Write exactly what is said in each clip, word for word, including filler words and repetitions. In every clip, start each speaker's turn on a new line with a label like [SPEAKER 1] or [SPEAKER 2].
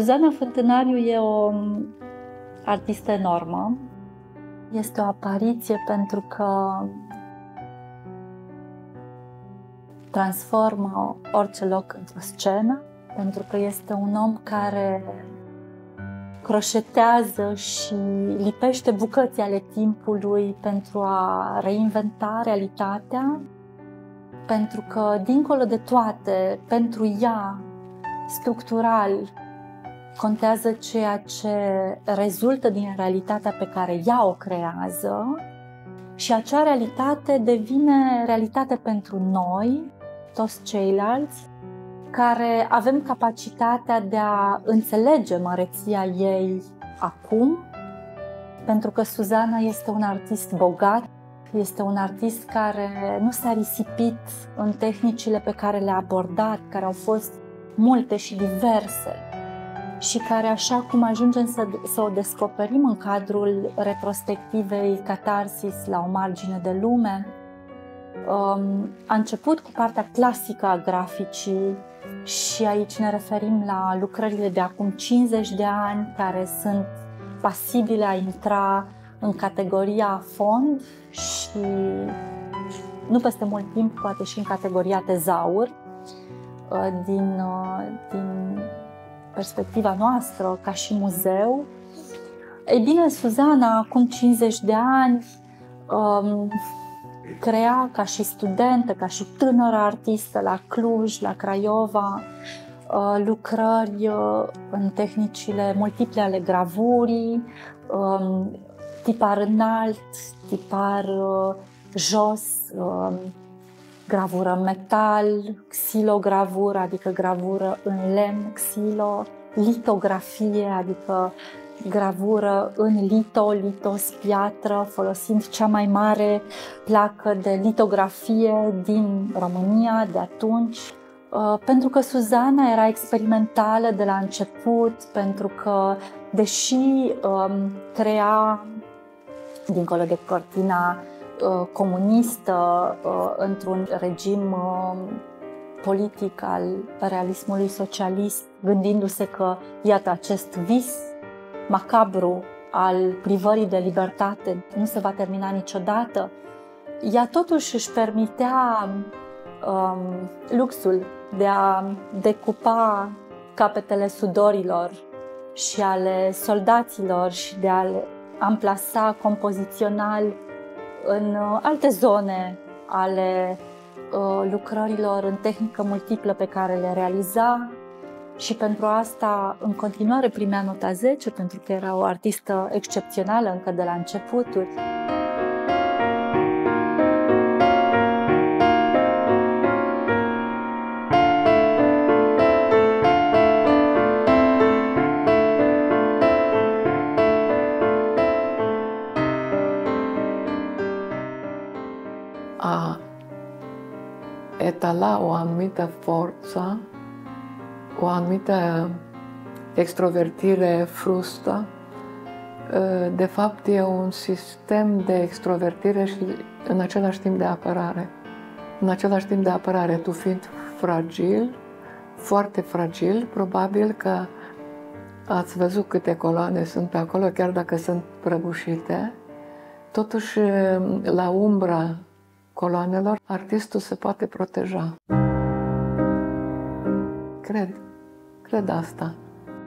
[SPEAKER 1] Suzana Fântânariu e o artistă enormă. Este o apariție pentru că transformă orice loc într-o scenă, pentru că este un om care croșetează și lipește bucăți ale timpului pentru a reinventa realitatea, pentru că, dincolo de toate, pentru ea, structural, contează ceea ce rezultă din realitatea pe care ea o creează și acea realitate devine realitate pentru noi, toți ceilalți, care avem capacitatea de a înțelege măreția ei acum, pentru că Suzana este un artist bogat, este un artist care nu s-a risipit în tehnicile pe care le-a abordat, care au fost multe și diverse și care, așa cum ajungem să, să o descoperim în cadrul retrospectivei Catarsis la o margine de lume, um, a început cu partea clasică a graficii și aici ne referim la lucrările de acum cincizeci de ani care sunt pasibile a intra în categoria fond și nu peste mult timp, poate și în categoria tezaur. Din, din perspectiva noastră, ca și muzeu. Ei bine, Suzana, acum cincizeci de ani, crea ca și studentă, ca și tânără artistă la Cluj, la Craiova, lucrări în tehnicile multiple ale gravurii, tipar înalt, tipar jos, gravură metal, xilogravură, adică gravură în lemn, xilo, litografie, adică gravură în lito, litos, piatră, folosind cea mai mare placă de litografie din România de atunci. Pentru că Suzana era experimentală de la început, pentru că, deși crea, dincolo de cortina comunistă, într-un regim politic al realismului socialist, gândindu-se că, iată, acest vis macabru al privării de libertate nu se va termina niciodată, ea totuși își permitea um, luxul de a decupa capetele sudorilor și ale soldaților și de a le amplasa compozițional în alte zone ale uh, lucrărilor în tehnică multiplă pe care le realiza și pentru asta în continuare primea nota zece, pentru că era o artistă excepțională încă de la începuturi.
[SPEAKER 2] A etala o anumită forță, o anumită extrovertire frustă, de fapt e un sistem de extrovertire și în același timp de apărare. În același timp de apărare, tu fiind fragil, foarte fragil, probabil că ați văzut câte coloane sunt pe acolo, chiar dacă sunt prăbușite, totuși la umbra coloanelor, artistul se poate proteja. Cred, cred asta.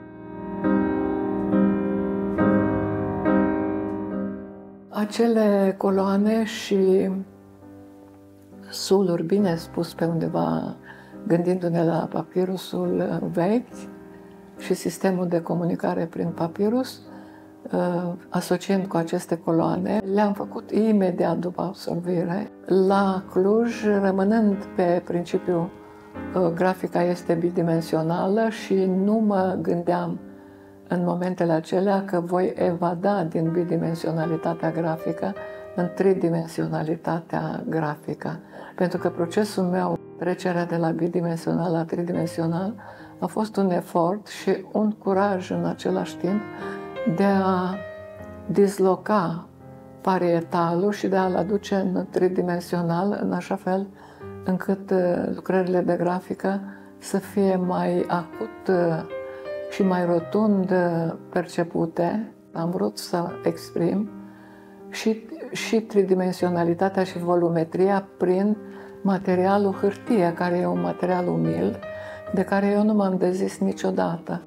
[SPEAKER 2] Acele coloane și suluri, bine spus pe undeva, gândindu-ne la papirusul vechi și sistemul de comunicare prin papirus, asociind cu aceste coloane, le-am făcut imediat după absolvire. La Cluj, rămânând pe principiul grafica este bidimensională și nu mă gândeam în momentele acelea că voi evada din bidimensionalitatea grafică în tridimensionalitatea grafică. Pentru că procesul meu, trecerea de la bidimensional la tridimensional, a fost un efort și un curaj în același timp de a disloca parietalul și de a-l aduce în tridimensional, în așa fel încât lucrările de grafică să fie mai acut și mai rotund percepute, am vrut să exprim și, și tridimensionalitatea și volumetria prin materialul hârtie, care e un material umil, de care eu nu m-am dezis niciodată.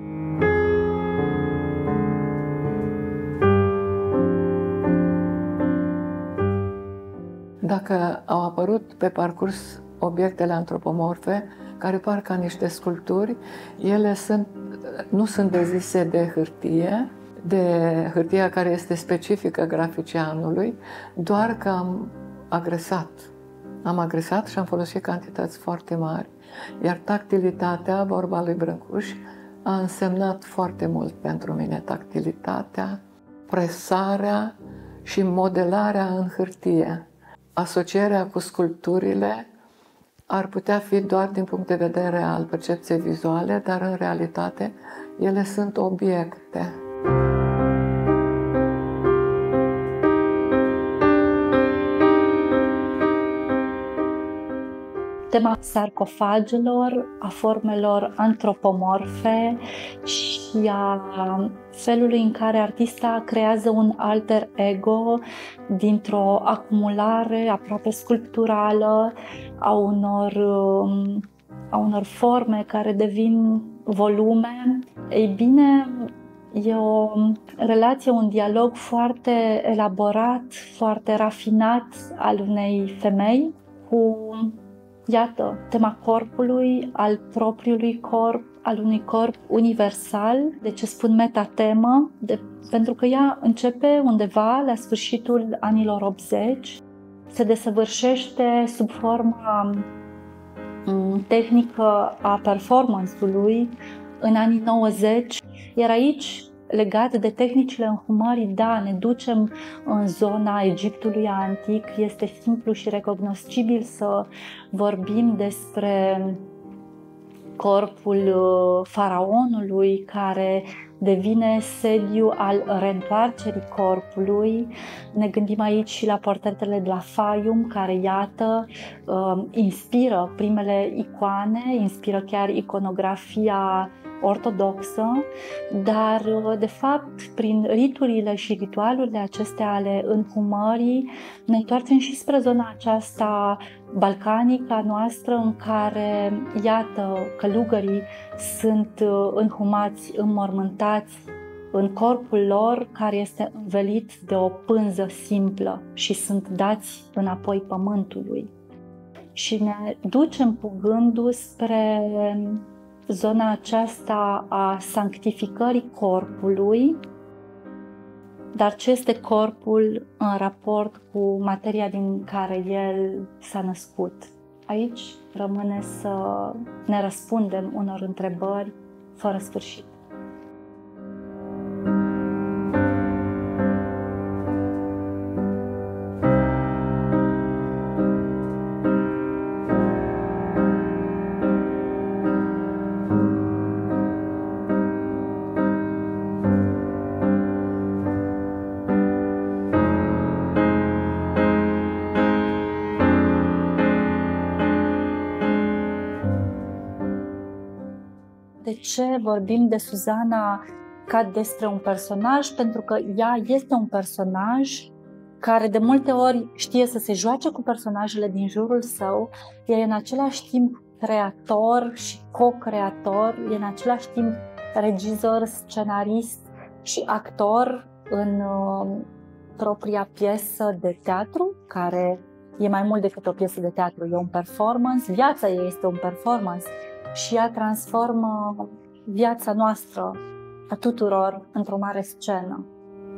[SPEAKER 2] Dacă au apărut pe parcurs obiectele antropomorfe, care par ca niște sculpturi, ele sunt, nu sunt dezise de hârtie, de hârtia care este specifică graficianului, doar că am agresat. Am agresat și am folosit cantități foarte mari. Iar tactilitatea, vorba lui Brâncuș, a însemnat foarte mult pentru mine. Tactilitatea, presarea și modelarea în hârtie. Asocierea cu sculpturile ar putea fi doar din punct de vedere al percepției vizuale, dar în realitate ele sunt obiecte.
[SPEAKER 1] Tema sarcofagelor, a formelor antropomorfe și a felului în care artista creează un alter ego dintr-o acumulare aproape sculpturală a unor, a unor forme care devin volume. Ei bine, e o relație, un dialog foarte elaborat, foarte rafinat al unei femei cu, iată, tema corpului, al propriului corp, al unui corp universal. De ce spun metatemă? De, pentru că ea începe undeva la sfârșitul anilor optzeci, se desăvârșește sub forma tehnică a performance-ului în anii nouăzeci, iar aici, legat de tehnicile înhumării, da, ne ducem în zona Egiptului antic. Este simplu și recognoscibil să vorbim despre corpul faraonului care devine sediu al reîntoarcerii corpului. Ne gândim aici și la portretele de la Fayum, care, iată, inspiră primele icoane, inspiră chiar iconografia ortodoxă, dar, de fapt, prin riturile și ritualurile acestea ale înhumării, ne întoarcem și spre zona aceasta balcanică a noastră, în care, iată, călugării sunt înhumați, înmormântați în corpul lor, care este învelit de o pânză simplă, și sunt dați înapoi pământului. Și ne ducem cu gândul spre zona aceasta a sanctificării corpului, dar ce este corpul în raport cu materia din care el s-a născut? Aici rămâne să ne răspundem unor întrebări fără sfârșit. De ce vorbim de Suzana ca despre un personaj? Pentru că ea este un personaj care de multe ori știe să se joace cu personajele din jurul său, e în același timp creator și co-creator, e în același timp regizor, scenarist și actor în uh, propria piesă de teatru, care e mai mult decât o piesă de teatru, e un performance, viața ei este un performance. Și ea transformă viața noastră a tuturor într-o mare scenă.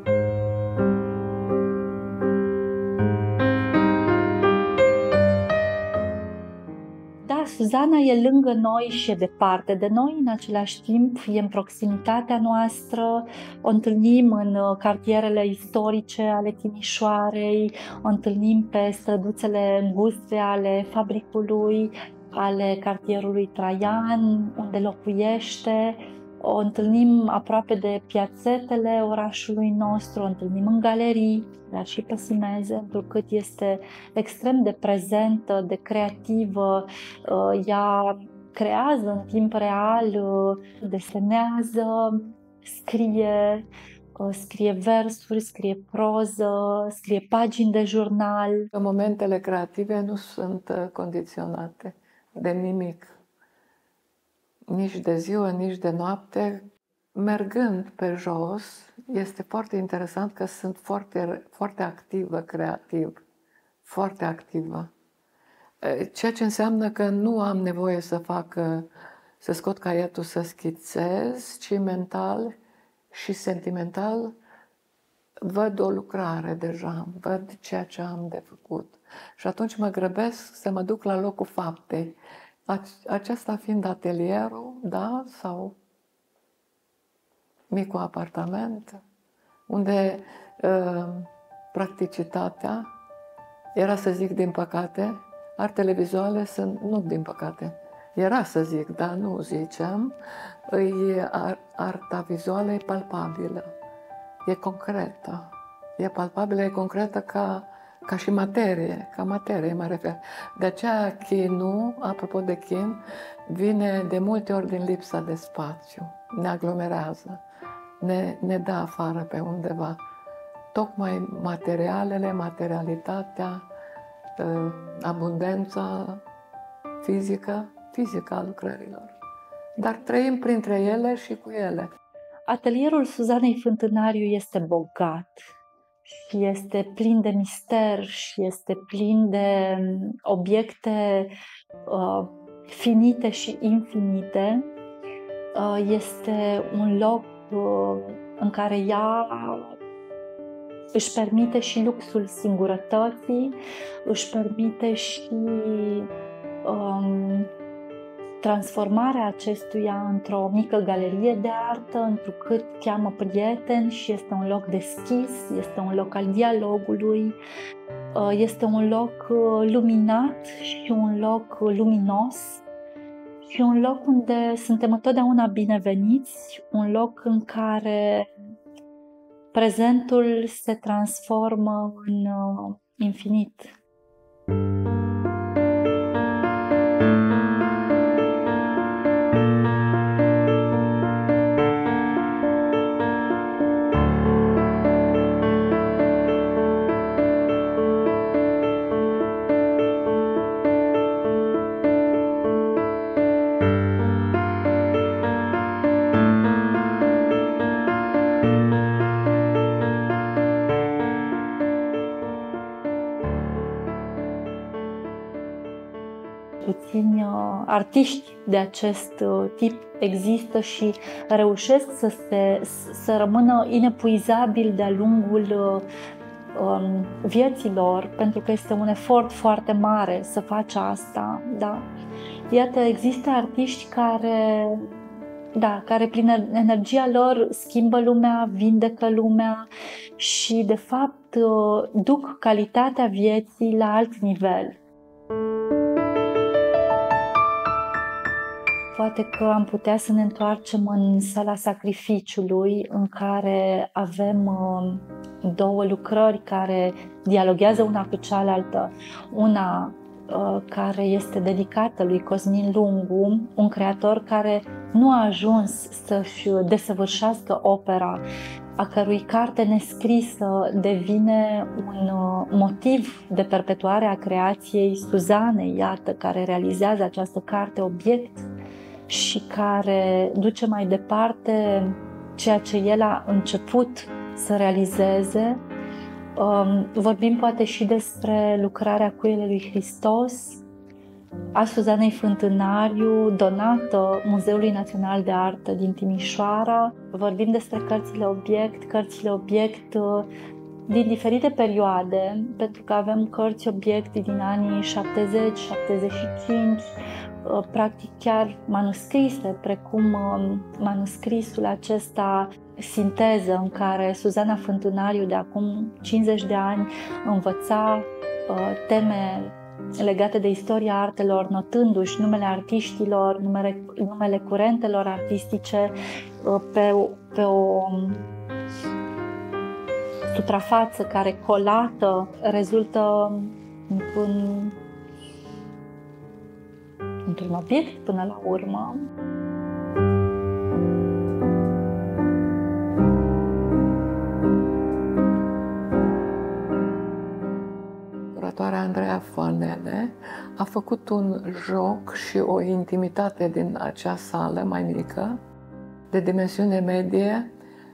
[SPEAKER 1] Da, Suzana e lângă noi și e departe de noi, în același timp e în proximitatea noastră, o întâlnim în cartierele istorice ale Timișoarei, o întâlnim pe străduțele înguste ale Fabricului, ale cartierului Traian, unde locuiește, o întâlnim aproape de piațetele orașului nostru, o întâlnim în galerii, dar și pe Simeze, întrucât este extrem de prezentă, de creativă. Ea creează în timp real, desenează, scrie, scrie versuri, scrie proză, scrie pagini de jurnal.
[SPEAKER 2] Momentele creative nu sunt condiționate de nimic, nici de ziua, nici de noapte. Mergând pe jos, este foarte interesant că sunt foarte, foarte activă creativ, foarte activă. Ceea ce înseamnă că nu am nevoie să fac, să scot caietul să schițez, ci mental și sentimental văd o lucrare deja, văd ceea ce am de făcut. Și atunci mă grăbesc să mă duc la locul faptei. Acesta fiind atelierul, da, sau micul apartament, unde uh, practicitatea era, să zic, din păcate, artele vizuale sunt, nu din păcate, era să zic, dar nu ziceam, e, arta vizuală e palpabilă, e concretă, e palpabilă, e concretă ca, ca și materie, ca materie mă refer. De aceea chinul, apropo de chin, vine de multe ori din lipsa de spațiu, ne aglomerează, ne, ne dă afară pe undeva. Tocmai materialele, materialitatea, abundența fizică, fizică a lucrărilor. Dar trăim printre ele și cu ele.
[SPEAKER 1] Atelierul Suzanei Fântânariu este bogat și este plin de mister și este plin de obiecte uh, finite și infinite. Uh, este un loc uh, în care ea își permite și luxul singurătății, își permite și um, transformarea acestuia într-o mică galerie de artă, întrucât cheamă prieteni și este un loc deschis, este un loc al dialogului, este un loc luminat și un loc luminos și un loc unde suntem întotdeauna bineveniți, un loc în care prezentul se transformă în infinit. Puțini artiști de acest tip există și reușesc să, se, să rămână inepuizabili de-a lungul um, vieților, pentru că este un efort foarte mare să faci asta. Da? Iată, există artiști care, da, care prin energia lor schimbă lumea, vindecă lumea și, de fapt, duc calitatea vieții la alt nivel. Poate că am putea să ne întoarcem în sala sacrificiului, în care avem două lucrări care dialoghează una cu cealaltă. Una care este dedicată lui Cosmin Lungu, un creator care nu a ajuns să-și desăvârșească opera, a cărui carte nescrisă devine un motiv de perpetuare a creației Suzanei, iată, care realizează această carte obiect și care duce mai departe ceea ce el a început să realizeze. Vorbim poate și despre lucrarea Cuiele lui Hristos a Suzanei Fântânariu, donată Muzeului Național de Artă din Timișoara. Vorbim despre cărțile obiect, cărțile obiect din diferite perioade, pentru că avem cărți obiect din anii șaptezeci șaptezeci și cinci, practic chiar manuscrise, precum manuscrisul acesta sinteză în care Suzana Fântânariu de acum cincizeci de ani învăța teme legate de istoria artelor, notându-și numele artiștilor, numele, numele curentelor artistice pe, pe o suprafață care, colată, rezultă într-un într-un obiect până la urmă.
[SPEAKER 2] Curatoarea Andreea Foanele a făcut un joc și o intimitate din acea sală mai mică, de dimensiune medie,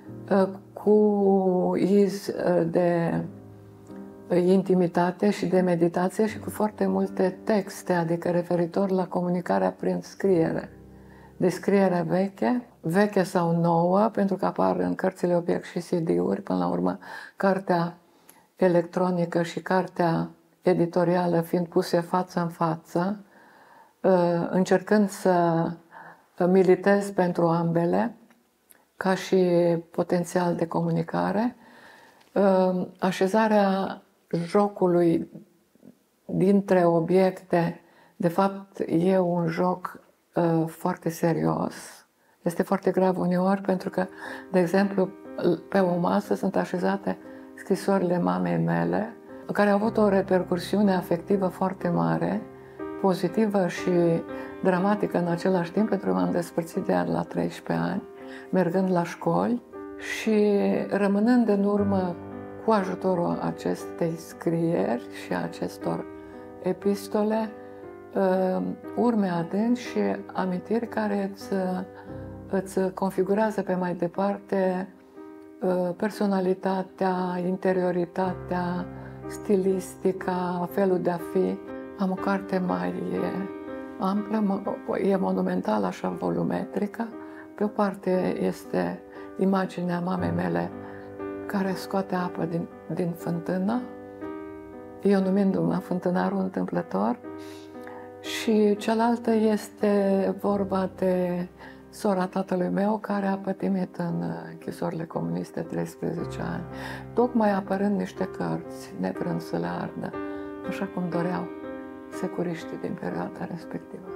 [SPEAKER 2] cu iz de intimitate și de meditație și cu foarte multe texte, adică referitor la comunicarea prin scriere. Descrierea veche, veche sau nouă, pentru că apar în cărțile obiect și C D-uri, până la urmă, cartea electronică și cartea editorială fiind puse față în față, încercând să militez pentru ambele, ca și potențial de comunicare. Așezarea jocului dintre obiecte, de fapt, e un joc foarte serios. Este foarte grav uneori, pentru că, de exemplu, pe o masă sunt așezate scrisorile mamei mele, care au avut o repercursiune afectivă foarte mare, pozitivă și dramatică în același timp, pentru că m-am despărțit de ea la treisprezece ani, mergând la școli și rămânând în urmă cu ajutorul acestei scrieri și acestor epistole, urme adânci și amintiri care îți, îți configurează pe mai departe personalitatea, interioritatea, stilistica, felul de a fi. Am o carte mai amplă, e monumentală, așa volumetrică. Pe o parte este imaginea mamei mele care scoate apă din, din fântână, eu numindu-mă fântânarul întâmplător, și cealaltă este vorba de sora tatălui meu, care a pătimit în închisorile comuniste treisprezece ani, tocmai apărând niște cărți, nevrând să le ardă, așa cum doreau securiștii din perioada respectivă.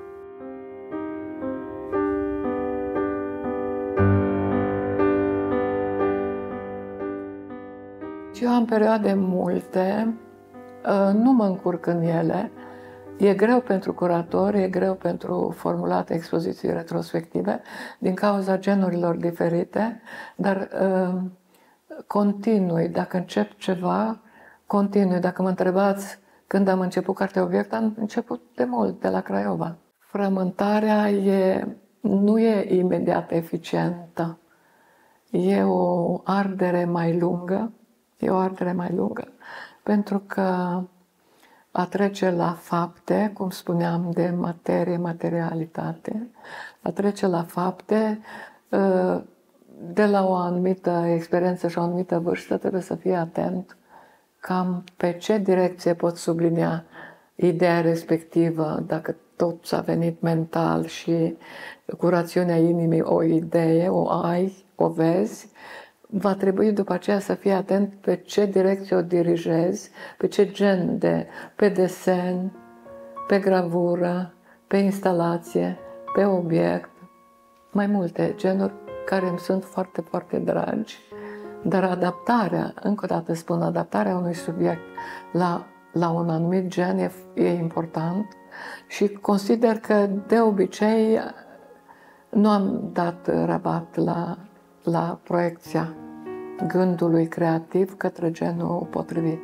[SPEAKER 2] Eu am perioade multe, nu mă încurc în ele. E greu pentru curatori, e greu pentru formulate expoziții retrospective, din cauza genurilor diferite, dar continui. Dacă încep ceva, continui. Dacă mă întrebați când am început Cartea Obiect, am început de mult, de la Craiova. Frământarea e, nu e imediat eficientă. E o ardere mai lungă, e o ardere mai lungă, pentru că a trece la fapte, cum spuneam, de materie, materialitate, a trece la fapte, de la o anumită experiență și o anumită vârstă, trebuie să fii atent cam pe ce direcție poți sublinia ideea respectivă, dacă tot s-a venit mental și cu rațiunea inimii o idee, o ai, o vezi, va trebui după aceea să fii atent pe ce direcție o dirigezi, pe ce gen de, pe desen, pe gravură, pe instalație, pe obiect, mai multe genuri care îmi sunt foarte, foarte dragi. Dar adaptarea, încă o dată spun, adaptarea unui subiect la, la un anumit gen e, e important și consider că de obicei nu am dat rabat la la proiecția gândului creativ către genul potrivit.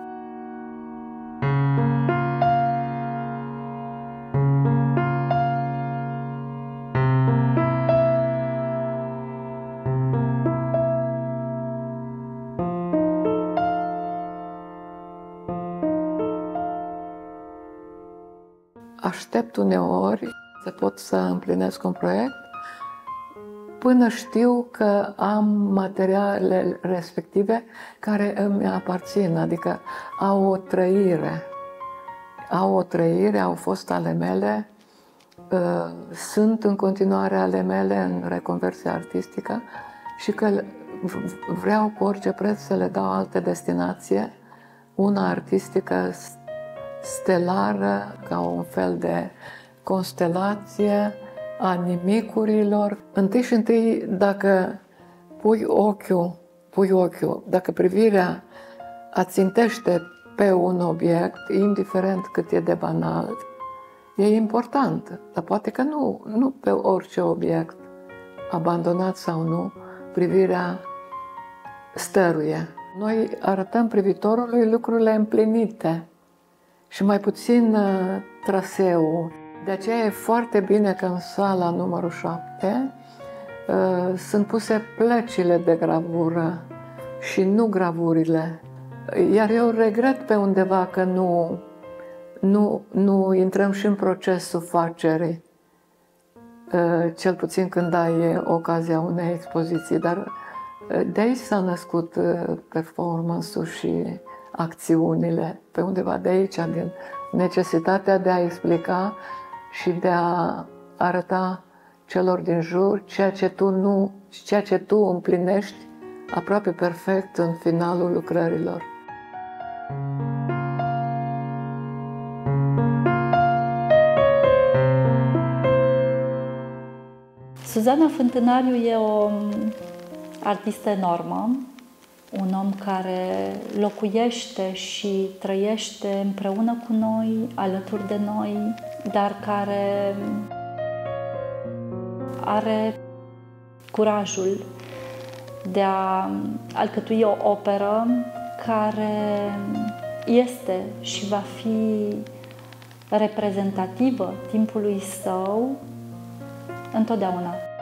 [SPEAKER 2] Aștept uneori să pot să împlinesc un proiect până știu că am materialele respective care îmi aparțin, adică au o trăire. Au o trăire, au fost ale mele, sunt în continuare ale mele în reconversia artistică și că vreau cu orice preț să le dau altă destinație, una artistică stelară, ca un fel de constelație a nimicurilor. Întâi și întâi, dacă pui ochiul, pui ochiul, dacă privirea ațintește pe un obiect, indiferent cât e de banal, e important, dar poate că nu, nu pe orice obiect, abandonat sau nu, privirea stăruie. Noi arătăm privitorului lucrurile împlinite și mai puțin uh, traseul. De aceea e foarte bine că în sala numărul șapte uh, sunt puse plăcile de gravură și nu gravurile. Iar eu regret pe undeva că nu, nu, nu intrăm și în procesul facerii, uh, cel puțin când ai ocazia unei expoziții, dar de aici s-a născut performance-ul și acțiunile, pe undeva de aici, din necesitatea de a explica și de a arăta celor din jur ceea ce tu nu, ceea ce tu împlinești aproape perfect în finalul lucrărilor.
[SPEAKER 1] Suzana Fântânariu e o artistă enormă, un om care locuiește și trăiește împreună cu noi, alături de noi, dar care are curajul de a alcătui o operă care este și va fi reprezentativă timpului său întotdeauna.